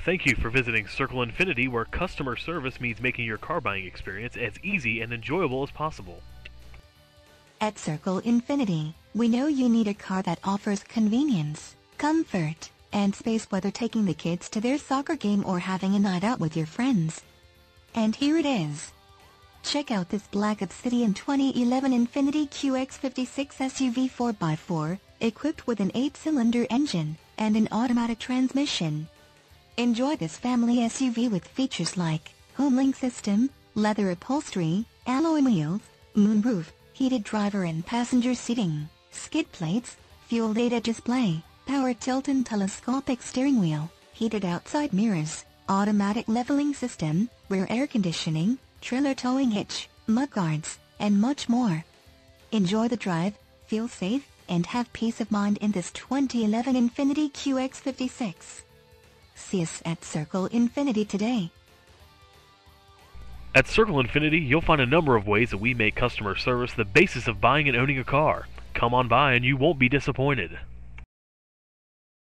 Thank you for visiting Circle Infiniti, where customer service means making your car buying experience as easy and enjoyable as possible. At Circle Infiniti, we know you need a car that offers convenience, comfort, and space, whether taking the kids to their soccer game or having a night out with your friends. And here it is. Check out this Black Obsidian 2011 Infiniti QX56 SUV 4x4, equipped with an 8-cylinder engine and an automatic transmission. Enjoy this family SUV with features like HomeLink system, leather upholstery, alloy wheels, moonroof, heated driver and passenger seating, skid plates, fuel data display, power tilt and telescopic steering wheel, heated outside mirrors, automatic leveling system, rear air conditioning, trailer towing hitch, mudguards, and much more. Enjoy the drive, feel safe, and have peace of mind in this 2011 Infiniti QX56. See us at Circle Infiniti today. At Circle Infiniti, you'll find a number of ways that we make customer service the basis of buying and owning a car. Come on by and you won't be disappointed.